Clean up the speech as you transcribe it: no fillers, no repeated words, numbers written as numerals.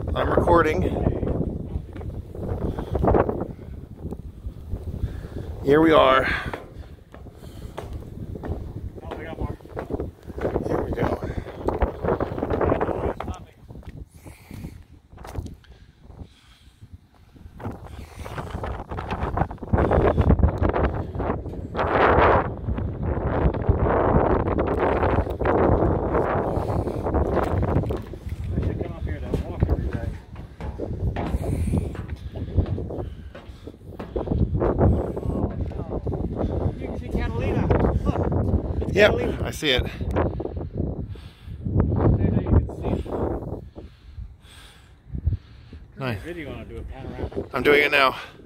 I'm recording. Here we are. Oh, we got more. Here we go. Yep, I see it. Nice. Video on it, do a panorama. I'm doing it now.